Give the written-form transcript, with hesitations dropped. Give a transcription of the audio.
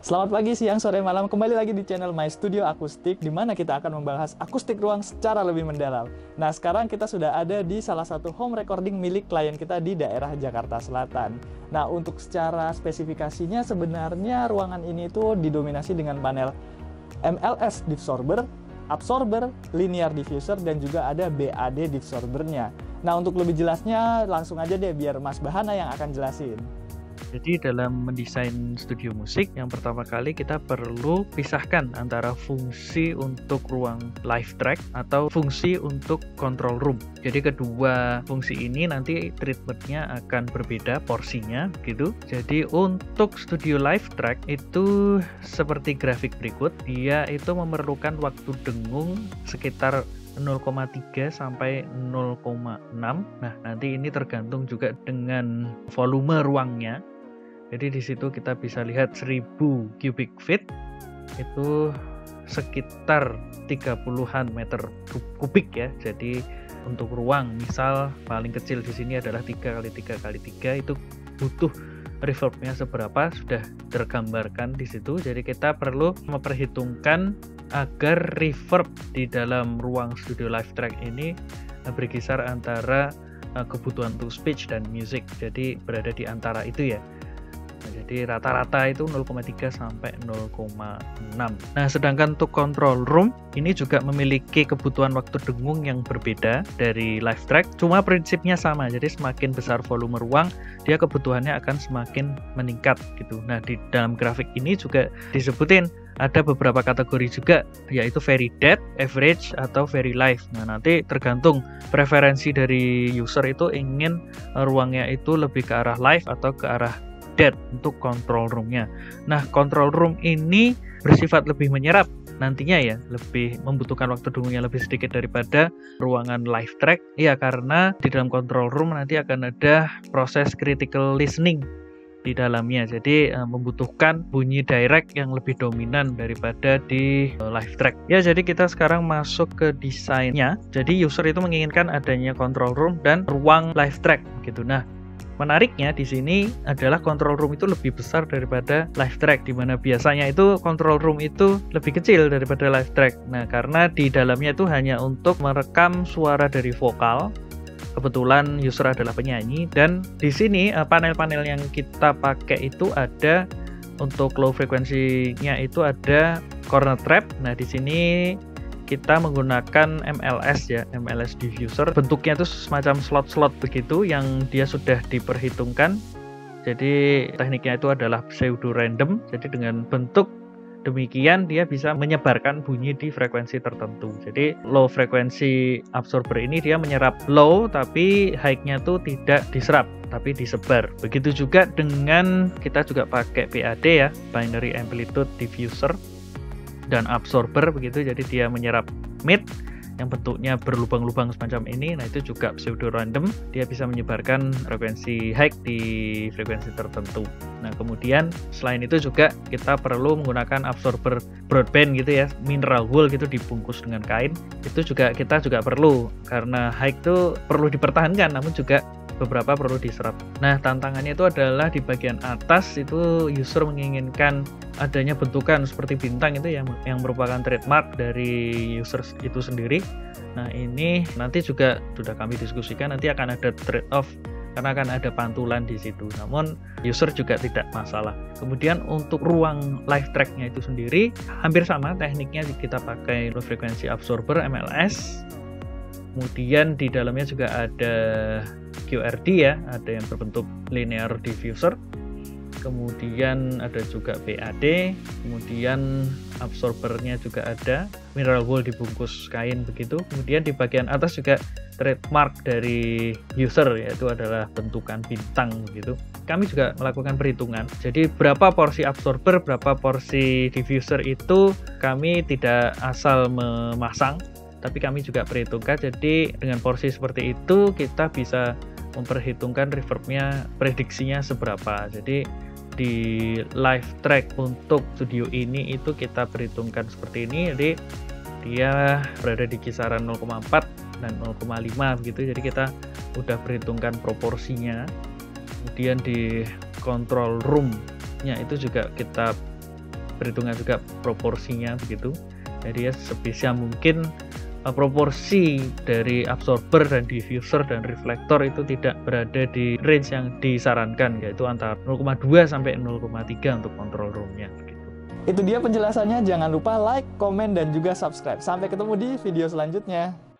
Selamat pagi, siang, sore, malam. Kembali lagi di channel My Studio Akustik, di mana kita akan membahas akustik ruang secara lebih mendalam. Nah, sekarang kita sudah ada di salah satu home recording milik klien kita di daerah Jakarta Selatan. Nah, untuk secara spesifikasinya sebenarnya ruangan ini itu didominasi dengan panel MLS diffuser, absorber, linear diffuser, dan juga ada BAD diffusernya. Nah, untuk lebih jelasnya langsung aja deh biar Mas Bahana yang akan jelasin. Jadi dalam mendesain studio musik, yang pertama kali kita perlu pisahkan antara fungsi untuk ruang live track atau fungsi untuk control room. Jadi kedua fungsi ini nanti treatmentnya akan berbeda porsinya gitu. Jadi untuk studio live track itu seperti grafik berikut, dia itu memerlukan waktu dengung sekitar 0,3 sampai 0,6. Nah, nanti ini tergantung juga dengan volume ruangnya. Jadi di situ kita bisa lihat 1000 cubic feet itu sekitar 30-an meter kubik ya. Jadi untuk ruang, misal paling kecil di sini adalah 3x3x3 itu butuh reverbnya seberapa sudah tergambarkan di situ. Jadi kita perlu memperhitungkan agar reverb di dalam ruang studio live track ini berkisar antara kebutuhan untuk speech dan music. Jadi berada di antara itu ya. Jadi rata-rata itu 0,3 sampai 0,6. Nah, sedangkan untuk control room ini juga memiliki kebutuhan waktu dengung yang berbeda dari live track. Cuma prinsipnya sama. Jadi semakin besar volume ruang, dia kebutuhannya akan semakin meningkat gitu. Nah, di dalam grafik ini juga disebutin ada beberapa kategori juga, yaitu very dead, average, atau very live. Nah, nanti tergantung preferensi dari user itu ingin ruangnya itu lebih ke arah live atau ke arah dead untuk control roomnya. Nah, control room ini bersifat lebih menyerap nantinya ya, lebih membutuhkan waktu dengungnya lebih sedikit daripada ruangan live track. Ya, karena di dalam control room nanti akan ada proses critical listening di dalamnya. Jadi membutuhkan bunyi direct yang lebih dominan daripada di live track. Ya, jadi kita sekarang masuk ke desainnya. Jadi user itu menginginkan adanya control room dan ruang live track gitu. Nah, menariknya di sini adalah control room itu lebih besar daripada live track, di mana biasanya itu control room itu lebih kecil daripada live track. Nah, karena di dalamnya itu hanya untuk merekam suara dari vokal. Kebetulan user adalah penyanyi, dan di sini panel-panel yang kita pakai itu ada untuk low frekuensinya itu ada corner trap. Nah, di sini kita menggunakan MLS ya, MLS diffuser. Bentuknya itu semacam slot-slot begitu yang dia sudah diperhitungkan. Jadi tekniknya itu adalah pseudo random. Jadi dengan bentuk demikian dia bisa menyebarkan bunyi di frekuensi tertentu. Jadi low frekuensi absorber ini dia menyerap low, tapi high-nya tuh tidak diserap tapi disebar. Begitu juga dengan kita juga pakai BAD ya, binary amplitude diffuser dan absorber begitu. Jadi dia menyerap mid yang bentuknya berlubang-lubang semacam ini. Nah, itu juga pseudo random, dia bisa menyebarkan frekuensi high di frekuensi tertentu. Nah, kemudian selain itu juga kita perlu menggunakan absorber broadband gitu ya, mineral wool gitu dibungkus dengan kain. Itu juga kita juga perlu, karena high itu perlu dipertahankan namun juga beberapa perlu diserap. Nah, tantangannya itu adalah di bagian atas itu user menginginkan adanya bentukan seperti bintang itu yang merupakan trademark dari user itu sendiri. Nah, ini nanti juga sudah kami diskusikan, nanti akan ada trade off karena akan ada pantulan di situ. Namun user juga tidak masalah. Kemudian untuk ruang live track-nya itu sendiri hampir sama tekniknya, kita pakai low frequency absorber MLS. Kemudian di dalamnya juga ada QRD ya, ada yang berbentuk linear diffuser. Kemudian ada juga BAD, kemudian absorbernya juga ada, mineral wool dibungkus kain begitu. Kemudian di bagian atas juga trademark dari user, yaitu adalah bentukan bintang gitu. Kami juga melakukan perhitungan. Jadi berapa porsi absorber, berapa porsi diffuser itu kami tidak asal memasang, tapi kami juga perhitungkan. Jadi dengan porsi seperti itu kita bisa memperhitungkan reverbnya, prediksinya seberapa. Jadi di live track untuk studio ini itu kita perhitungkan seperti ini. Jadi dia berada di kisaran 0,4 dan 0,5 begitu. Jadi kita udah perhitungkan proporsinya. Kemudian di control room-nya itu juga kita perhitungan juga proporsinya begitu. Jadi ya sebisa mungkin proporsi dari absorber dan diffuser dan reflektor itu tidak berada di range yang disarankan, yaitu antara 0,2 sampai 0,3 untuk control room-nya gitu. Itu dia penjelasannya. Jangan lupa like, komen, dan juga subscribe. Sampai ketemu di video selanjutnya.